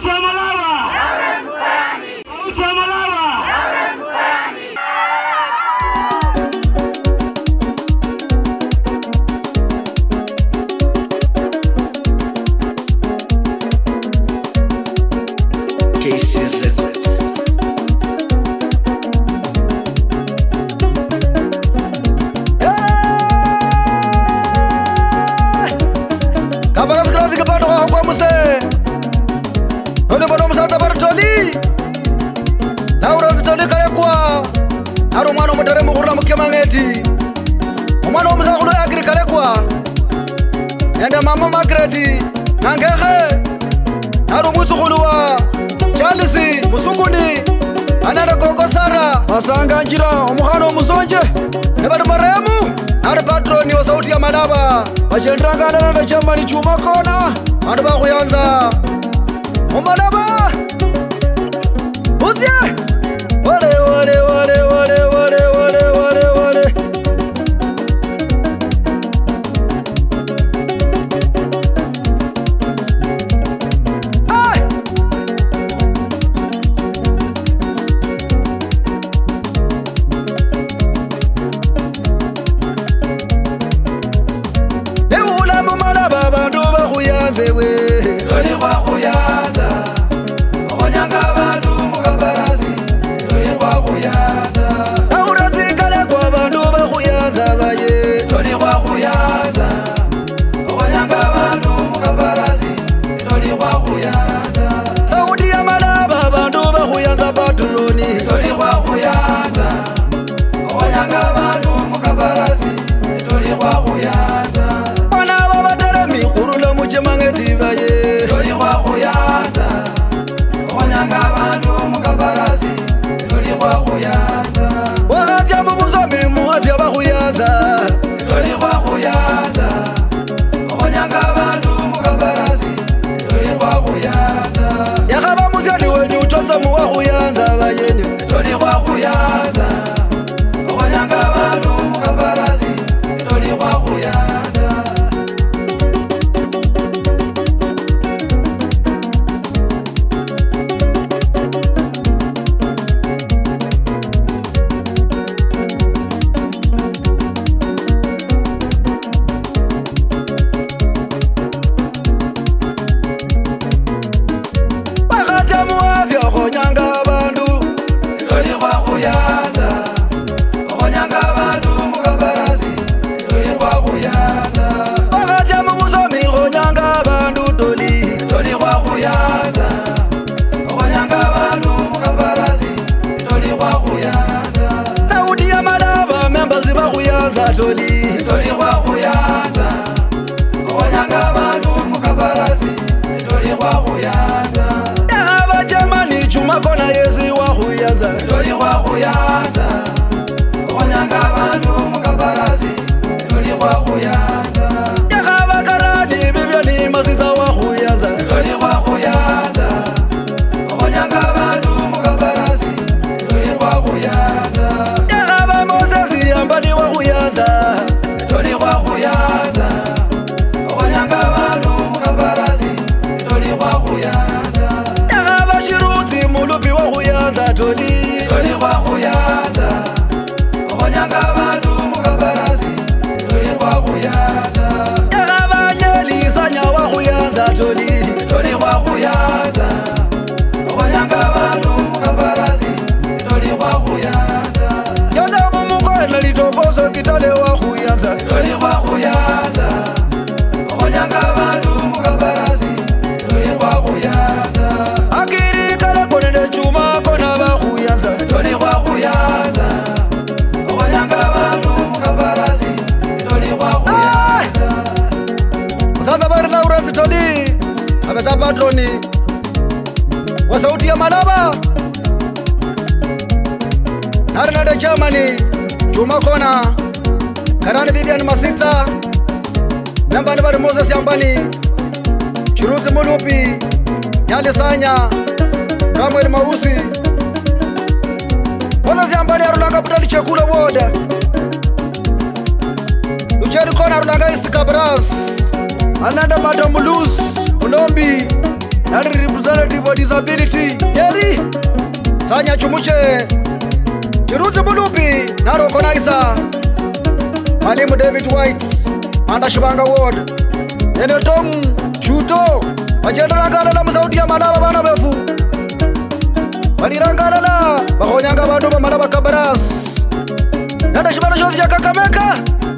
Mama Magreti Nangehe Narumutsu Khuluwa Chalisi Musunguni Ananda Gogo Sara Masanga Njira Omukhano Musonje Nebadu Maremu Nari patroni wa sauti ya Malaba Bachendraga Nanda Chambani Chuma Kona Adu Bakuyanza Malaba Uzie Wale wale wale wale wale wale wale wale Patroni wa sauti ya Malaba Narnada Germany Chuma Kona Karani Bibian Masita Namba Nabari Moses Yambani Chiruzi Mulupi Nyali Sanya Ramuel Mausi Moses Yambani Arulanga Putali Chekula Woda Ucheri Kona Arulanga Isi Kabras Alanda Madam Mulus Ulombi nari representative of disability yeri Sanya Chumuche Chiruzi Bulupi naro konaisa Mwalimu David White Manda Shibanga Ward Nene Tom Chuto Majendo rangalala msaudi ya malaba bana befu Walirangalala Bakonyanga bandu ba malaba kabaras Nanda Shibana Josi ya Kakameka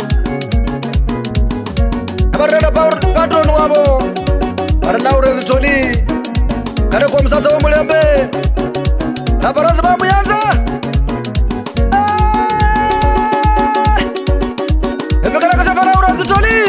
Nabarada patron wabo Para Lawrence Toli Kare kwa msata wa Mulembe Nabaranza ba Muyanza Efekala kasa para Lawrence Toli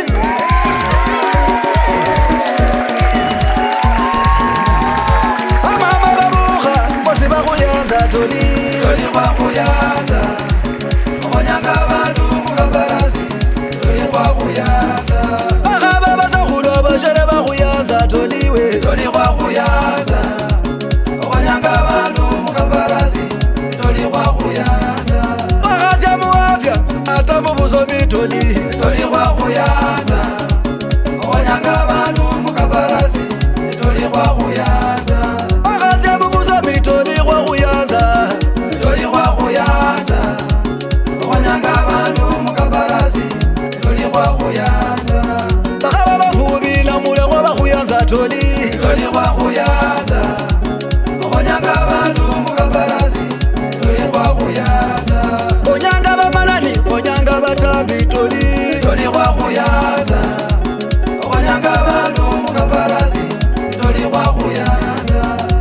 Mama babuha Mosi ba Muyanza Toli Toli kwa Muyanza Okonyanga bandu mukabarasi Toli kwa Muyanza Bakaba basahulo bashere ba Muyanza Toli we Toli kwa Muyanza Okonyanga bandu mukabarasi Toli kwa Muyanza Wakati ya muafya Atamu buzomi Toli Toli kwa Muyanza Okonyanga bandu mukabarasi Toli kwa Muyanza Wakati ya buzomi Toli kwa Muyanza Toli kwa Muyanza Okonyanga bandu mukabarasi Toli kwa Muyanza Bakaba bafubila mule kwa Muyanza Toli Toli kwa Muyanza Okonyanga bandu mukabarasi Toli kwa Muyanza Okonyanga bamanani Okonyanga batambi Toli Toli kwa Muyanza Okonyanga bandu mukabarasi Toli kwa Muyanza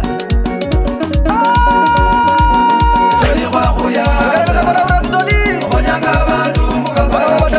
Toli kwa Muyanza Okonyanga bandu mukabarasi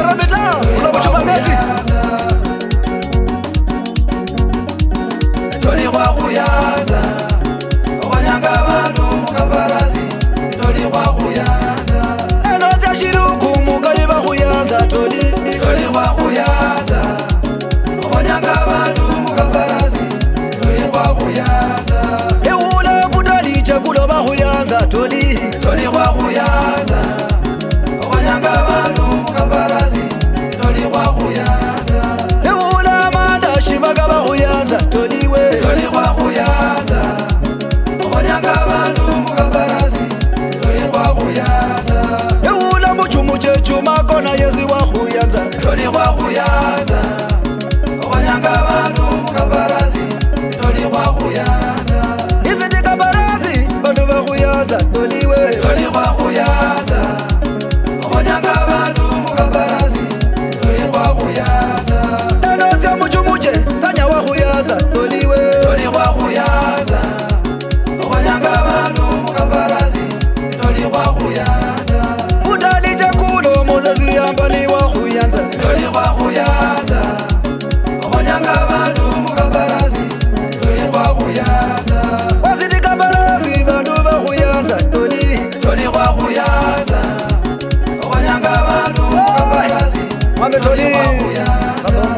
Toli kwa Muyanza Okonyanga bandu mukabarasi Toli kwa Muyanza Enoza shiruku mugali ba Muyanza Toli Toli kwa Muyanza Okonyanga bandu mukabarasi Toli kwa Muyanza Eula budali chakulo ba Muyanza Toli Toli kwa Muyanza Okonyanga bandu mukabarasi Toli kwa Muyanza Eula manda shibaga ba Muyanza Toli we Toli kwa Muyanza Okonyanga bandu mukabarasi Toli kwa Muyanza Eula muchumu chechu makona yezi wa Muyanza Toli kwa Muyanza Okonyanga bandu mukabarasi Toli kwa Muyanza Izidi kabarasi bandu ba Muyanza Toli we Toli kwa Muyanza Okonyanga bandu mukabarasi Toli kwa Muyanza Enoza muchumuche tanya wa Muyanza Toli we Toli kwa Muyanza Okonyanga bandu mukabarasi Toli kwa Muyanza Budali jakulo Moses yambani wa Muyanza Toli kwa Muyanza Okonyanga bandu mukabarasi Toli kwa Muyanza Wazidi kabarasi bandu ba Muyanza Toli Toli kwa Muyanza Okonyanga bandu mukabarasi Mwambe Toli kwa Muyanza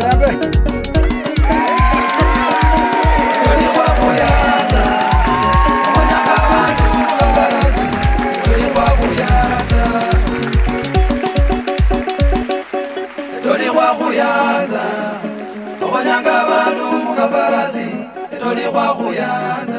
Toli kwa Muyanza Okonyanga bandu mukabarasi Toli kwa Muyanza Toli kwa Muyanza Okonyanga bandu mukabarasi Toli kwa Muyanza